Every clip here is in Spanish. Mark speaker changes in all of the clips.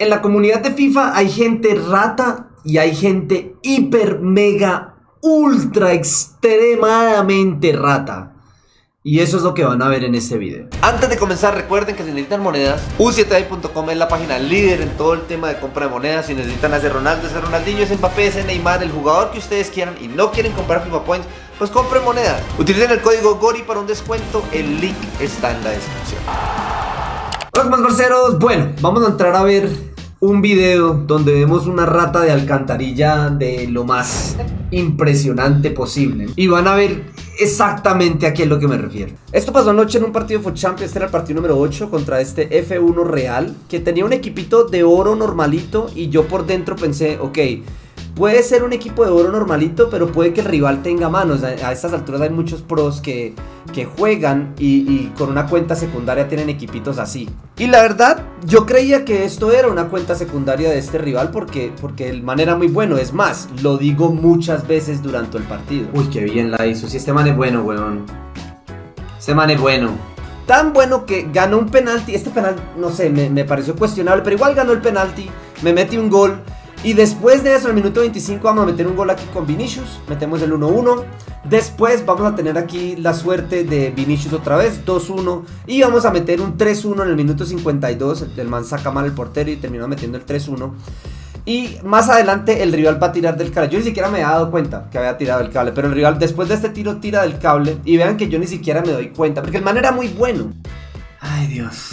Speaker 1: En la comunidad de FIFA hay gente rata y hay gente hiper, mega, ultra, extremadamente rata. Y eso es lo que van a ver en este video. Antes de comenzar, recuerden que si necesitan monedas, u7day.com es la página líder en todo el tema de compra de monedas. Si necesitan hacer Ronaldo, ese Ronaldinho, ese Mbappé, ese Neymar, el jugador que ustedes quieran y no quieren comprar FIFA Points, pues compren monedas. Utilicen el código GORI para un descuento. El link está en la descripción. Hola, más parceros. Bueno, vamos a entrar a ver un video donde vemos una rata de alcantarilla de lo más impresionante posible. Y van a ver exactamente a qué es lo que me refiero. Esto pasó anoche en un partido de FUT Champions. Este era el partido número 8 contra este F1 Real, que tenía un equipito de oro normalito. Y yo por dentro pensé, ok, puede ser un equipo de oro normalito, pero puede que el rival tenga manos. A estas alturas hay muchos pros que juegan y con una cuenta secundaria tienen equipitos así. Y la verdad, yo creía que esto era una cuenta secundaria de este rival porque el man era muy bueno. Es más, lo digo muchas veces durante el partido. Uy, qué bien la hizo. Si este man es bueno, weón. Este man es bueno. Tan bueno que ganó un penalti. Este penal, no sé, me pareció cuestionable, pero igual ganó el penalti. Me metí un gol. Y después de eso, en el minuto 25 vamos a meter un gol aquí con Vinicius. Metemos el 1-1. Después vamos a tener aquí la suerte de Vinicius otra vez, 2-1. Y vamos a meter un 3-1 en el minuto 52. El man saca mal el portero y terminó metiendo el 3-1. Y más adelante el rival va a tirar del cable. Yo ni siquiera me había dado cuenta que había tirado el cable, pero el rival después de este tiro tira del cable. Y vean que yo ni siquiera me doy cuenta, porque el man era muy bueno. Ay, Dios.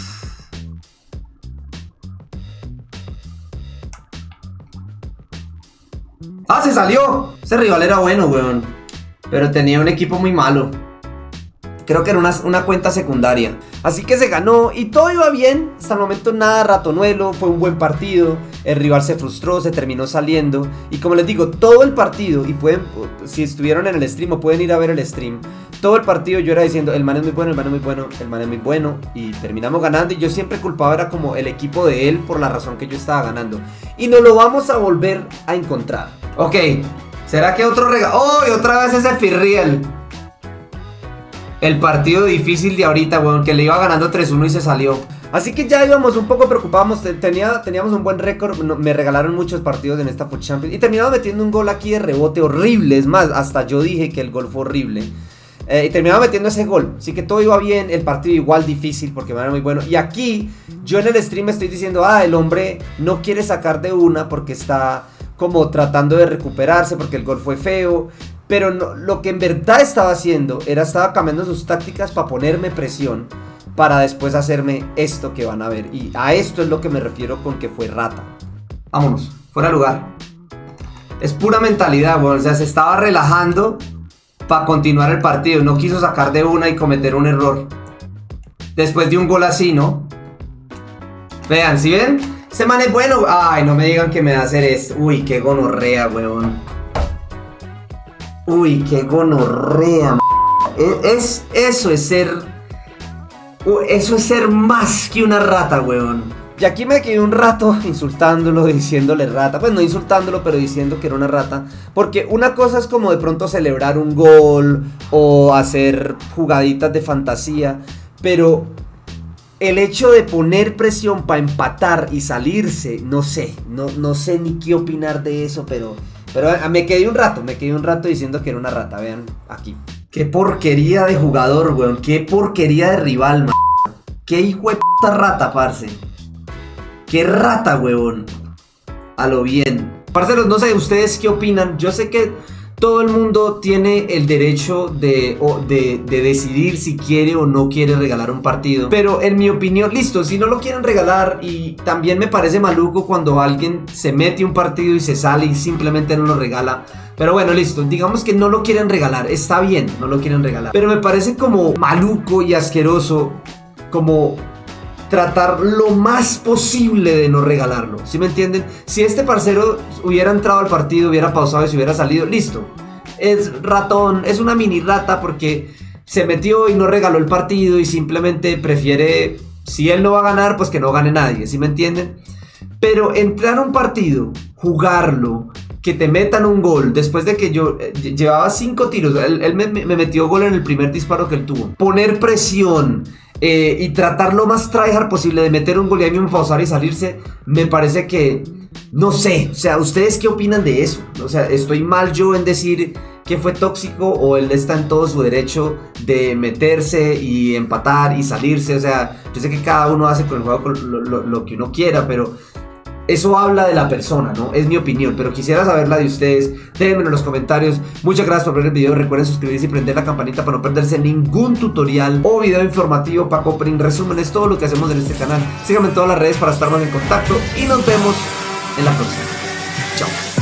Speaker 1: ¡Ah, se salió! Ese rival era bueno, weón. Pero tenía un equipo muy malo. Creo que era una cuenta secundaria. Así que se ganó y todo iba bien. Hasta el momento nada ratonuelo. Fue un buen partido. El rival se frustró, se terminó saliendo. Y como les digo, todo el partido, y pueden, si estuvieron en el stream o pueden ir a ver el stream, todo el partido yo era diciendo, el man es muy bueno, el man es muy bueno, el man es muy bueno. Y terminamos ganando y yo siempre culpaba era como el equipo de él por la razón que yo estaba ganando. Y nos lo vamos a volver a encontrar. Ok, ¿será que otro regalo? ¡Oh! Y otra vez ese Firriel. El partido difícil de ahorita, weón, que le iba ganando 3-1 y se salió. Así que ya íbamos un poco preocupados. Teníamos un buen récord. Me regalaron muchos partidos en esta FUT Champions. Y terminamos metiendo un gol aquí de rebote horrible. Es más, hasta yo dije que el gol fue horrible. Y terminaba metiendo ese gol. Así que todo iba bien. El partido igual difícil porque era muy bueno. Y aquí yo en el stream estoy diciendo, el hombre no quiere sacar de una porque está como tratando de recuperarse porque el gol fue feo. Pero no, lo que en verdad estaba haciendo estaba cambiando sus tácticas para ponerme presión, para después hacerme esto que van a ver. Y a esto es lo que me refiero con que fue rata. Vámonos, fuera de lugar. Es pura mentalidad, bueno, o sea, se estaba relajando para continuar el partido. No quiso sacar de una y cometer un error después de un gol así, ¿no? Vean, ¿sí ven? Ese man es bueno. Ay, no me digan que me va a hacer esto. Uy, qué gonorrea, weón. Uy, qué gonorrea. Eso es ser más que una rata, weón. Y aquí me quedé un rato insultándolo, diciéndole rata. Pues no insultándolo, pero diciendo que era una rata. Porque una cosa es como de pronto celebrar un gol o hacer jugaditas de fantasía. Pero el hecho de poner presión para empatar y salirse, no sé ni qué opinar de eso, pero me quedé un rato diciendo que era una rata, vean aquí. Qué porquería de jugador, weón, qué porquería de rival, man. Qué hijo de puta rata, parce. Qué rata, weón. A lo bien. Parceros, no sé, ¿ustedes qué opinan? Yo sé que todo el mundo tiene el derecho de decidir si quiere o no quiere regalar un partido. Pero en mi opinión, listo, si no lo quieren regalar. Y también me parece maluco cuando alguien se mete un partido y se sale y simplemente no lo regala. Pero bueno, listo, digamos que no lo quieren regalar. Está bien, no lo quieren regalar. Pero me parece como maluco y asqueroso como tratar lo más posible de no regalarlo, ¿sí me entienden? Si este parcero hubiera entrado al partido, hubiera pausado y se hubiera salido, listo. Es ratón, es una mini rata porque se metió y no regaló el partido y simplemente prefiere, si él no va a ganar, pues que no gane nadie, ¿sí me entienden? Pero entrar a un partido, jugarlo, que te metan un gol, después de que yo llevaba 5 tiros, él me metió gol en el primer disparo que él tuvo, poner presión, y tratar lo más tryhard posible de meter un gol y ahí mismo pausar y salirse, me parece que, no sé, o sea, ¿ustedes qué opinan de eso? O sea, ¿estoy mal yo en decir que fue tóxico o él está en todo su derecho de meterse y empatar y salirse? O sea, yo sé que cada uno hace con el juego lo que uno quiera, pero eso habla de la persona, ¿no? Es mi opinión, pero quisiera saber la de ustedes. Déjenmelo en los comentarios. Muchas gracias por ver el video. Recuerden suscribirse y prender la campanita para no perderse ningún tutorial o video informativo, pack opening, resúmenes, todo lo que hacemos en este canal. Síganme en todas las redes para estar más en contacto y nos vemos en la próxima. Chao.